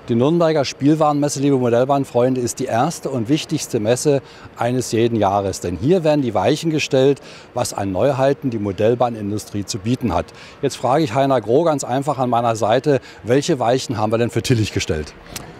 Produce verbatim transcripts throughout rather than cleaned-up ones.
Die Nürnberger Spielwarenmesse, liebe Modellbahnfreunde, ist die erste und wichtigste Messe eines jeden Jahres. Denn hier werden die Weichen gestellt, was an Neuheiten die Modellbahnindustrie zu bieten hat. Jetzt frage ich Heiner Groh ganz einfach an meiner Seite, welche Weichen haben wir denn für Tillich gestellt?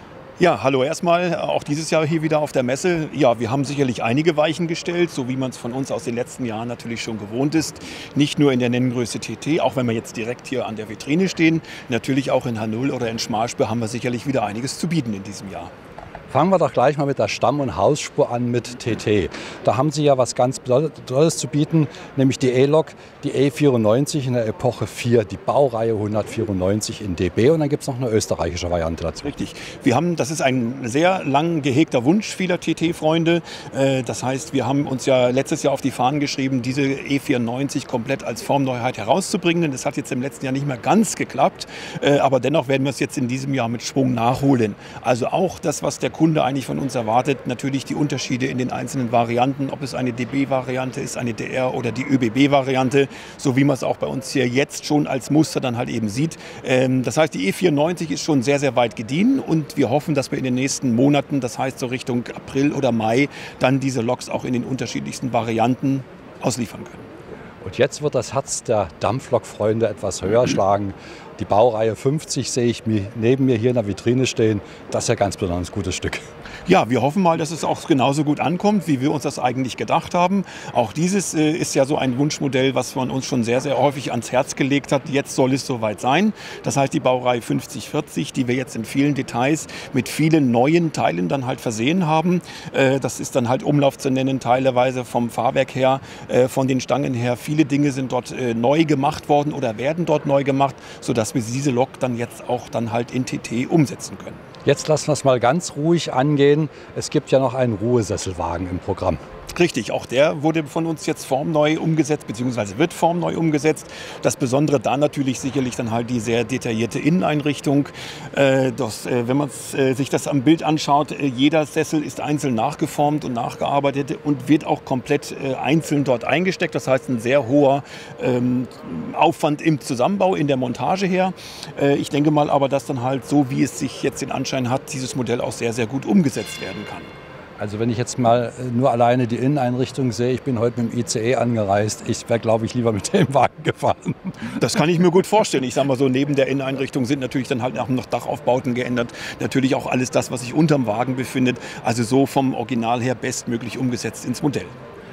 Ja, hallo erstmal, auch dieses Jahr hier wieder auf der Messe. Ja, wir haben sicherlich einige Weichen gestellt, so wie man es von uns aus den letzten Jahren natürlich schon gewohnt ist. Nicht nur in der Nenngröße T T, auch wenn wir jetzt direkt hier an der Vitrine stehen. Natürlich auch in H null oder in Schmalspur haben wir sicherlich wieder einiges zu bieten in diesem Jahr. Fangen wir doch gleich mal mit der Stamm- und Hausspur an mit T T. Da haben Sie ja was ganz Tolles zu bieten, nämlich die E-Lok, die E vierundneunzig in der Epoche vier, die Baureihe hundertvierundneunzig in D B und dann gibt es noch eine österreichische Variante dazu. Richtig. Wir haben, das ist ein sehr lang gehegter Wunsch vieler T T-Freunde. Das heißt, wir haben uns ja letztes Jahr auf die Fahnen geschrieben, diese E vierundneunzig komplett als Formneuheit herauszubringen. Das hat jetzt im letzten Jahr nicht mehr ganz geklappt, aber dennoch werden wir es jetzt in diesem Jahr mit Schwung nachholen. Also auch das, was der Kunde eigentlich von uns erwartet, natürlich die Unterschiede in den einzelnen Varianten, ob es eine D B-Variante ist, eine D R oder die Ö B B-Variante, so wie man es auch bei uns hier jetzt schon als Muster dann halt eben sieht. Das heißt, die E vierundneunzig ist schon sehr, sehr weit gediehen und wir hoffen, dass wir in den nächsten Monaten, das heißt so Richtung April oder Mai, dann diese Loks auch in den unterschiedlichsten Varianten ausliefern können. Und jetzt wird das Herz der Dampflokfreunde etwas höher schlagen. Die Baureihe fünfzig sehe ich neben mir hier in der Vitrine stehen. Das ist ja ein ganz besonders gutes Stück. Ja, wir hoffen mal, dass es auch genauso gut ankommt, wie wir uns das eigentlich gedacht haben. Auch dieses äh, ist ja so ein Wunschmodell, was man uns schon sehr, sehr häufig ans Herz gelegt hat. Jetzt soll es soweit sein. Das heißt, die Baureihe fünfzig vierzig, die wir jetzt in vielen Details mit vielen neuen Teilen dann halt versehen haben. Äh, das ist dann halt Umlauf zu nennen, teilweise vom Fahrwerk her, äh, von den Stangen her. Viele Dinge sind dort äh, neu gemacht worden oder werden dort neu gemacht, sodass wir diese Lok dann jetzt auch dann halt in T T umsetzen können. Jetzt lassen wir es mal ganz ruhig angehen. Es gibt ja noch einen Ruhesesselwagen im Programm. Richtig, auch der wurde von uns jetzt formneu umgesetzt, beziehungsweise wird formneu umgesetzt. Das Besondere da natürlich sicherlich dann halt die sehr detaillierte Inneneinrichtung. Äh, das, äh, wenn man äh, sich das am Bild anschaut, äh, jeder Sessel ist einzeln nachgeformt und nachgearbeitet und wird auch komplett äh, einzeln dort eingesteckt. Das heißt, ein sehr hoher ähm, Aufwand im Zusammenbau, in der Montage her. Äh, ich denke mal aber, dass dann halt so, wie es sich jetzt den Anschein hat, dieses Modell auch sehr, sehr gut umgesetzt werden kann. Also wenn ich jetzt mal nur alleine die Inneneinrichtung sehe, ich bin heute mit dem I C E angereist, ich wäre, glaube ich, lieber mit dem Wagen gefahren. Das kann ich mir gut vorstellen. Ich sage mal so, neben der Inneneinrichtung sind natürlich dann halt noch Dachaufbauten geändert. Natürlich auch alles das, was sich unterm Wagen befindet. Also so vom Original her bestmöglich umgesetzt ins Modell.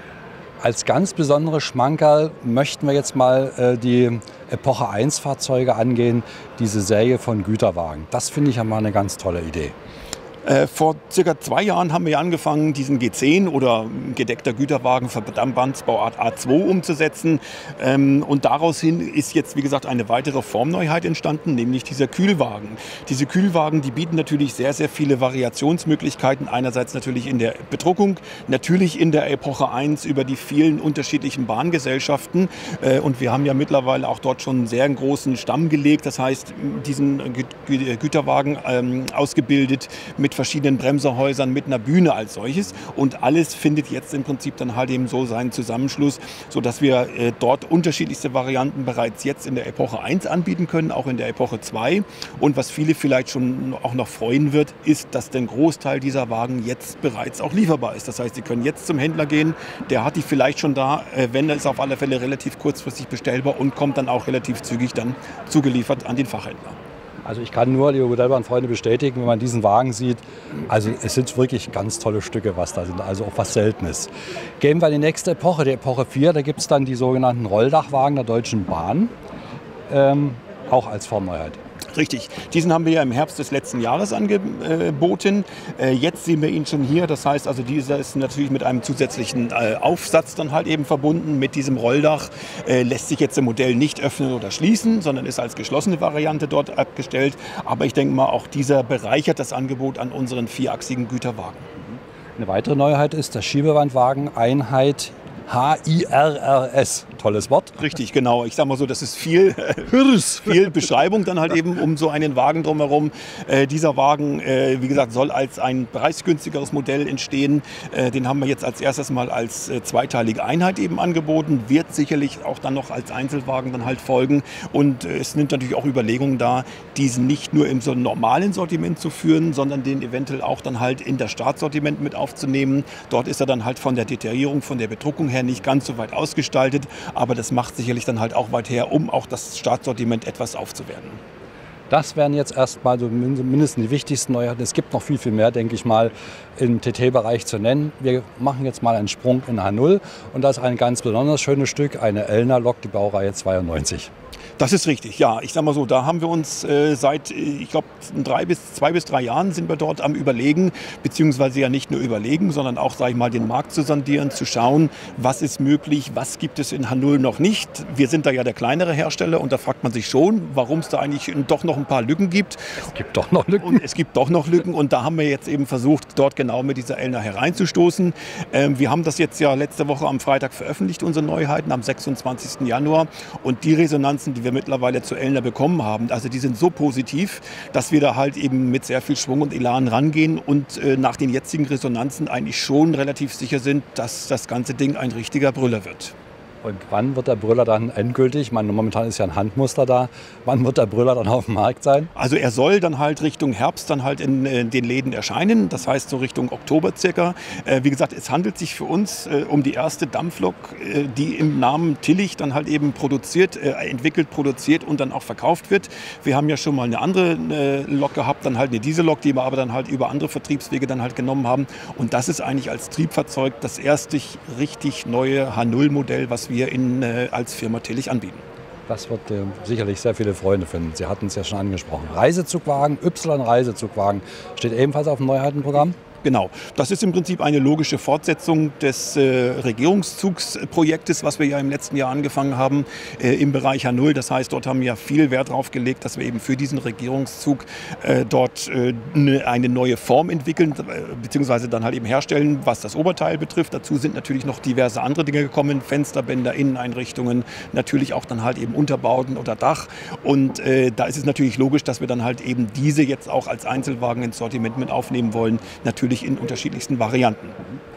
Als ganz besondere Schmankerl möchten wir jetzt mal äh, die Epoche eins Fahrzeuge angehen, diese Serie von Güterwagen. Das finde ich ja mal eine ganz tolle Idee. Vor circa zwei Jahren haben wir angefangen, diesen G zehn oder gedeckter Güterwagen für Dampfbandsbauart A zwei umzusetzen. Und daraus hin ist jetzt, wie gesagt, eine weitere Formneuheit entstanden, nämlich dieser Kühlwagen. Diese Kühlwagen, die bieten natürlich sehr, sehr viele Variationsmöglichkeiten. Einerseits natürlich in der Bedruckung, natürlich in der Epoche eins über die vielen unterschiedlichen Bahngesellschaften. Und wir haben ja mittlerweile auch dort schon einen sehr großen Stamm gelegt. Das heißt, diesen Güterwagen ausgebildet mit verschiedenen Bremserhäusern, mit einer Bühne als solches. Und alles findet jetzt im Prinzip dann halt eben so seinen Zusammenschluss, sodass wir äh, dort unterschiedlichste Varianten bereits jetzt in der Epoche eins anbieten können, auch in der Epoche zwei. Und was viele vielleicht schon auch noch freuen wird, ist, dass der Großteil dieser Wagen jetzt bereits auch lieferbar ist. Das heißt, Sie können jetzt zum Händler gehen, der hat die vielleicht schon da, äh, wenn, ist auf alle Fälle relativ kurzfristig bestellbar und kommt dann auch relativ zügig dann zugeliefert an den Fachhändler. Also ich kann nur, liebe Modellbahnfreunde, bestätigen, wenn man diesen Wagen sieht, also es sind wirklich ganz tolle Stücke, was da sind, also auch was Seltenes. Gehen wir in die nächste Epoche, die Epoche vier, da gibt es dann die sogenannten Rolldachwagen der Deutschen Bahn, ähm, auch als Formneuheit. Richtig. Diesen haben wir ja im Herbst des letzten Jahres angeboten. Jetzt sehen wir ihn schon hier. Das heißt, also dieser ist natürlich mit einem zusätzlichen Aufsatz dann halt eben verbunden. Mit diesem Rolldach lässt sich jetzt das Modell nicht öffnen oder schließen, sondern ist als geschlossene Variante dort abgestellt. Aber ich denke mal, auch dieser bereichert das Angebot an unseren vierachsigen Güterwagen. Eine weitere Neuheit ist der Schiebewandwagen Einheit H I R R S. Tolles Wort. Richtig, genau. Ich sage mal so, das ist viel, viel Beschreibung dann halt eben um so einen Wagen drumherum. Äh, dieser Wagen, äh, wie gesagt, soll als ein preisgünstigeres Modell entstehen. Äh, den haben wir jetzt als erstes mal als äh, zweiteilige Einheit eben angeboten. Wird sicherlich auch dann noch als Einzelwagen dann halt folgen. Und äh, es nimmt natürlich auch Überlegungen da, diesen nicht nur im so normalen Sortiment zu führen, sondern den eventuell auch dann halt in das Startsortiment mit aufzunehmen. Dort ist er dann halt von der Detaillierung, von der Bedruckung her nicht ganz so weit ausgestaltet, aber das macht sicherlich dann halt auch weit her, um auch das Startsortiment etwas aufzuwerten. Das wären jetzt erstmal so mindestens die wichtigsten Neuheiten. Es gibt noch viel, viel mehr, denke ich mal, im T T-Bereich zu nennen. Wir machen jetzt mal einen Sprung in H null und das ist ein ganz besonders schönes Stück, eine Elner-Lok, die Baureihe zweiundneunzig. Das ist richtig, ja. Ich sag mal so, da haben wir uns äh, seit, ich glaube, drei bis, zwei bis drei Jahren sind wir dort am Überlegen, beziehungsweise ja nicht nur überlegen, sondern auch, sage ich mal, den Markt zu sondieren, zu schauen, was ist möglich, was gibt es in H null noch nicht. Wir sind da ja der kleinere Hersteller und da fragt man sich schon, warum es da eigentlich doch noch ein paar Lücken gibt. Es gibt doch noch Lücken. Und es gibt doch noch Lücken und da haben wir jetzt eben versucht, dort genau mit dieser Elner hereinzustoßen. Ähm, wir haben das jetzt ja letzte Woche am Freitag veröffentlicht, unsere Neuheiten, am sechsundzwanzigsten Januar, und die Resonanzen, die wir mittlerweile zu Elner bekommen haben, also die sind so positiv, dass wir da halt eben mit sehr viel Schwung und Elan rangehen und äh, nach den jetzigen Resonanzen eigentlich schon relativ sicher sind, dass das ganze Ding ein richtiger Brüller wird. Und wann wird der Brüller dann endgültig? Ich meine, momentan ist ja ein Handmuster da. Wann wird der Brüller dann auf dem Markt sein? Also er soll dann halt Richtung Herbst dann halt in äh, den Läden erscheinen. Das heißt so Richtung Oktober circa. Äh, wie gesagt, es handelt sich für uns äh, um die erste Dampflok, äh, die im Namen Tillich dann halt eben produziert, äh, entwickelt, produziert und dann auch verkauft wird. Wir haben ja schon mal eine andere äh, Lok gehabt, dann halt eine Diesellok, die wir aber dann halt über andere Vertriebswege dann halt genommen haben. Und das ist eigentlich als Triebfahrzeug das erste richtig neue H null Modell, was wir in, äh, als Firma Tillich anbieten. Das wird äh, sicherlich sehr viele Freunde finden. Sie hatten es ja schon angesprochen. Reisezugwagen, Y-Reisezugwagen steht ebenfalls auf dem Neuheitenprogramm. Genau, das ist im Prinzip eine logische Fortsetzung des äh, Regierungszugsprojektes, was wir ja im letzten Jahr angefangen haben äh, im Bereich H null. Das heißt, dort haben wir viel Wert darauf gelegt, dass wir eben für diesen Regierungszug äh, dort äh, eine neue Form entwickeln, äh, beziehungsweise dann halt eben herstellen, was das Oberteil betrifft. Dazu sind natürlich noch diverse andere Dinge gekommen, Fensterbänder, Inneneinrichtungen, natürlich auch dann halt eben Unterbauten oder Dach. Und äh, da ist es natürlich logisch, dass wir dann halt eben diese jetzt auch als Einzelwagen ins Sortiment mit aufnehmen wollen. Natürlich in unterschiedlichsten Varianten.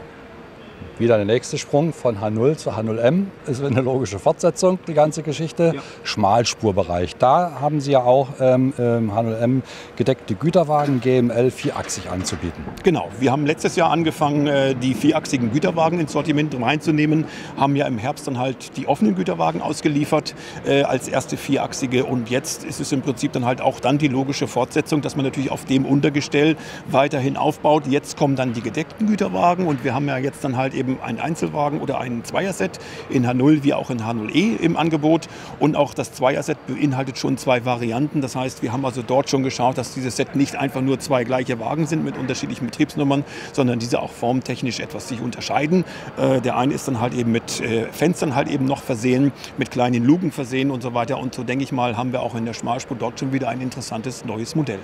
Wieder der nächste Sprung von H null zu H null M. Ist eine logische Fortsetzung, die ganze Geschichte. Ja. Schmalspurbereich. Da haben Sie ja auch ähm, H null M gedeckte Güterwagen G M L vierachsig anzubieten. Genau. Wir haben letztes Jahr angefangen, die vierachsigen Güterwagen ins Sortiment reinzunehmen. Haben ja im Herbst dann halt die offenen Güterwagen ausgeliefert äh, als erste vierachsige. Und jetzt ist es im Prinzip dann halt auch dann die logische Fortsetzung, dass man natürlich auf dem Untergestell weiterhin aufbaut. Jetzt kommen dann die gedeckten Güterwagen und wir haben ja jetzt dann halt eben ein Einzelwagen oder ein Zweierset in H null wie auch in H null E im Angebot. Und auch das Zweierset beinhaltet schon zwei Varianten. Das heißt, wir haben also dort schon geschaut, dass dieses Set nicht einfach nur zwei gleiche Wagen sind mit unterschiedlichen Betriebsnummern, sondern diese auch formtechnisch etwas sich unterscheiden. Äh, der eine ist dann halt eben mit äh, Fenstern halt eben noch versehen, mit kleinen Luken versehen und so weiter. Und so denke ich mal, haben wir auch in der Schmalspur dort schon wieder ein interessantes neues Modell.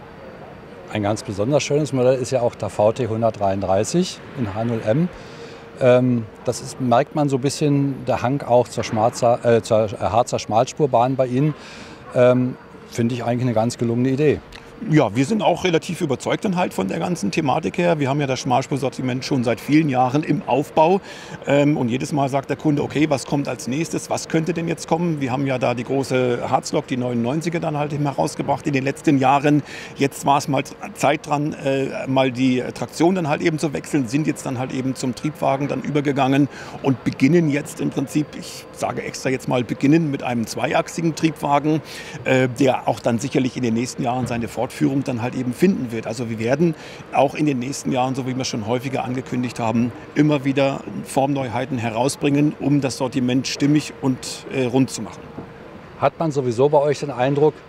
Ein ganz besonders schönes Modell ist ja auch der V T hundertdreiunddreißig in H null M. Ähm, das ist, merkt man so ein bisschen, der Hang auch zur, Schmarzer, äh, zur Harzer Schmalspurbahn bei Ihnen. Ähm, finde ich eigentlich eine ganz gelungene Idee. Ja, wir sind auch relativ überzeugt dann halt von der ganzen Thematik her. Wir haben ja das Schmalspursortiment schon seit vielen Jahren im Aufbau. Ähm, und jedes Mal sagt der Kunde, okay, was kommt als nächstes? Was könnte denn jetzt kommen? Wir haben ja da die große Harzlok, die neunundneunziger dann halt herausgebracht in den letzten Jahren. Jetzt war es mal Zeit dran, äh, mal die Traktion dann halt eben zu wechseln, sind jetzt dann halt eben zum Triebwagen dann übergegangen und beginnen jetzt im Prinzip, ich sage extra jetzt mal beginnen mit einem zweiachsigen Triebwagen, äh, der auch dann sicherlich in den nächsten Jahren seine Fortführung Fortführung dann halt eben finden wird. Also wir werden auch in den nächsten Jahren, so wie wir schon häufiger angekündigt haben, immer wieder Formneuheiten herausbringen, um das Sortiment stimmig und äh, rund zu machen. Hat man sowieso bei euch den Eindruck,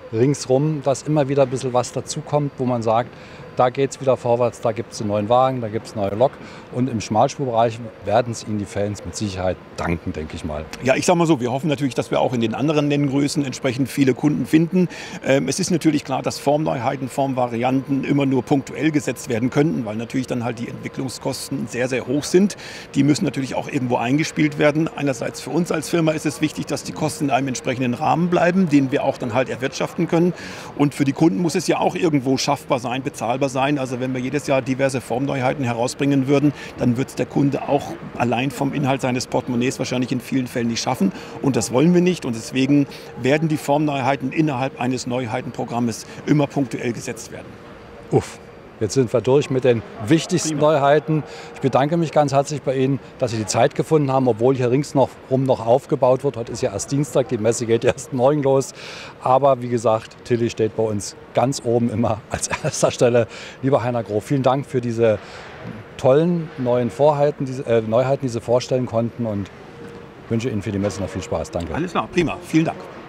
ringsrum, dass immer wieder ein bisschen was dazukommt, wo man sagt, da geht es wieder vorwärts, da gibt es einen neuen Wagen, da gibt es neue Lok. Und im Schmalspurbereich werden es Ihnen die Fans mit Sicherheit danken, denke ich mal. Ja, ich sage mal so, wir hoffen natürlich, dass wir auch in den anderen Nenngrößen entsprechend viele Kunden finden. Ähm, es ist natürlich klar, dass Formneuheiten, Formvarianten immer nur punktuell gesetzt werden könnten, weil natürlich dann halt die Entwicklungskosten sehr, sehr hoch sind. Die müssen natürlich auch irgendwo eingespielt werden. Einerseits für uns als Firma ist es wichtig, dass die Kosten in einem entsprechenden Rahmen bleiben, den wir auch dann halt erwirtschaften können. Und für die Kunden muss es ja auch irgendwo schaffbar sein, bezahlbar sein. Also wenn wir jedes Jahr diverse Formneuheiten herausbringen würden, dann wird es der Kunde auch allein vom Inhalt seines Portemonnaies wahrscheinlich in vielen Fällen nicht schaffen. Und das wollen wir nicht. Und deswegen werden die Formneuheiten innerhalb eines Neuheitenprogrammes immer punktuell gesetzt werden. Uff. Jetzt sind wir durch mit den wichtigsten Prima. Neuheiten. Ich bedanke mich ganz herzlich bei Ihnen, dass Sie die Zeit gefunden haben, obwohl hier ringsherum noch aufgebaut wird. Heute ist ja erst Dienstag, die Messe geht erst morgen los. Aber wie gesagt, Tilly steht bei uns ganz oben immer als erster Stelle. Lieber Heiner Groh, vielen Dank für diese tollen neuen Vorheiten, diese, äh, Neuheiten, die Sie vorstellen konnten. Und wünsche Ihnen für die Messe noch viel Spaß. Danke. Alles klar, prima. Vielen Dank.